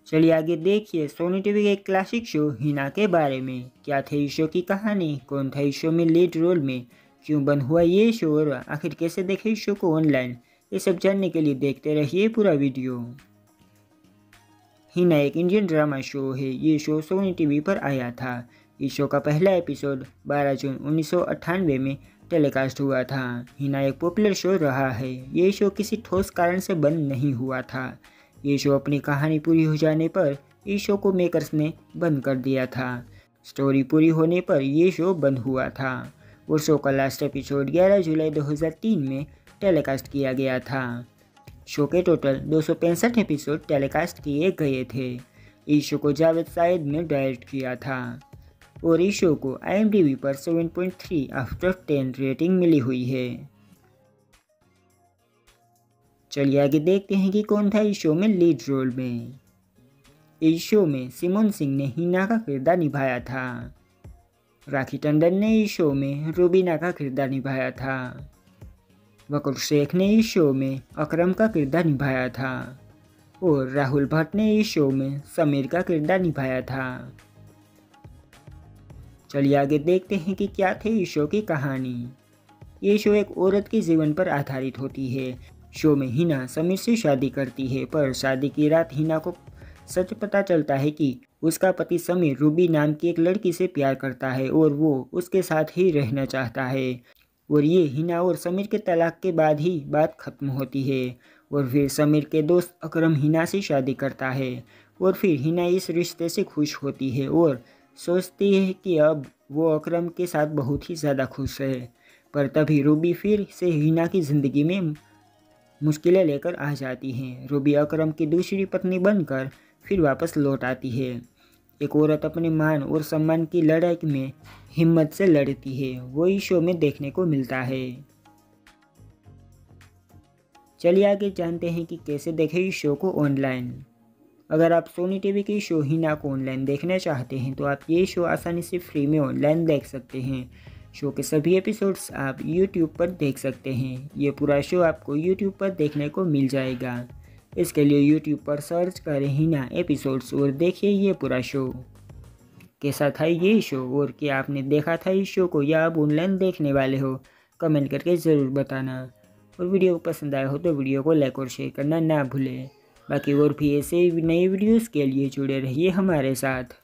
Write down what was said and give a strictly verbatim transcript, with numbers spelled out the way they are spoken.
चलिए आगे देखिए सोनी टीवी के एक क्लासिक शो हिना के बारे में। क्या थे इस शो की कहानी, कौन था इस शो में लीड रोल में, क्यों बन हुआ ये शो और आखिर कैसे देखे इस शो को ऑनलाइन, ये सब जानने के लिए देखते रहिए पूरा वीडियो। हिना एक इंडियन ड्रामा शो है। ये शो सोनी टीवी पर आया था। इस शो का पहला एपिसोड बारह जून उन्नीस सौ अट्ठानवे में टेलीकास्ट हुआ था। हिना एक पॉपुलर शो रहा है। ये शो किसी ठोस कारण से बंद नहीं हुआ था। ये शो अपनी कहानी पूरी हो जाने पर इस शो को मेकर्स ने बंद कर दिया था। स्टोरी पूरी होने पर ये शो बंद हुआ था और शो का लास्ट एपिसोड ग्यारह जुलाई दो हज़ार तीन में टेलीकास्ट किया गया था। शो के टोटल दो सौ पैंसठ एपिसोड टेलीकास्ट किए गए थे। इस शो को जावेद साइद ने डायरेक्ट किया था और इस शो को आई एम डी बी पर सात पॉइंट तीन आफ्टर टेन रेटिंग मिली हुई है। चलिए आगे देखते हैं कि कौन था इस शो में लीड रोल में। इस शो में सिमोन सिंह ने हिना का किरदार निभाया था। राखी टंडन ने इस शो में रूबीना का किरदार निभाया था। वकुर शेख ने इस शो में अकरम का किरदार निभाया था और राहुल भट्ट ने इस शो में समीर का किरदार निभाया था। चलिए आगे देखते हैं कि क्या थे इस शो की कहानी। ये शो एक औरत के जीवन पर आधारित होती है। शो में हिना समीर से शादी करती है, पर शादी की रात हिना को सच पता चलता है कि उसका पति समीर रूबी नाम की एक लड़की से प्यार करता है और वो उसके साथ ही रहना चाहता है। और ये हिना और समीर के तलाक के बाद ही बात खत्म होती है। और फिर समीर के दोस्त अकरम हिना से शादी करता है और फिर हिना इस रिश्ते से खुश होती है और सोचती है कि अब वो अकरम के साथ बहुत ही ज़्यादा खुश है। पर तभी रूबी फिर से हिना की ज़िंदगी में मुश्किलें लेकर आ जाती हैं। रूबी अकरम की दूसरी पत्नी बनकर फिर वापस लौट आती है। एक औरत अपने मान और सम्मान की लड़ाई में हिम्मत से लड़ती है, वो इस शो में देखने को मिलता है। चलिए आगे जानते हैं कि कैसे देखें इस शो को ऑनलाइन। अगर आप सोनी टीवी की शो हिना को ऑनलाइन देखना चाहते हैं तो आप ये शो आसानी से फ्री में ऑनलाइन देख सकते हैं। शो के सभी एपिसोड्स आप यूट्यूब पर देख सकते हैं। ये पूरा शो आपको यूट्यूब पर देखने को मिल जाएगा। इसके लिए यूट्यूब पर सर्च करें हिना एपिसोड्स और देखिए ये पूरा शो। कैसा था ये शो और क्या आपने देखा था इस शो को या आप ऑनलाइन देखने वाले हो, कमेंट करके ज़रूर बताना। और वीडियो पसंद आया हो तो वीडियो को लाइक और शेयर करना ना भूलें। बाकी और भी ऐसे नए वीडियोज़ के लिए जुड़े रहिए हमारे साथ।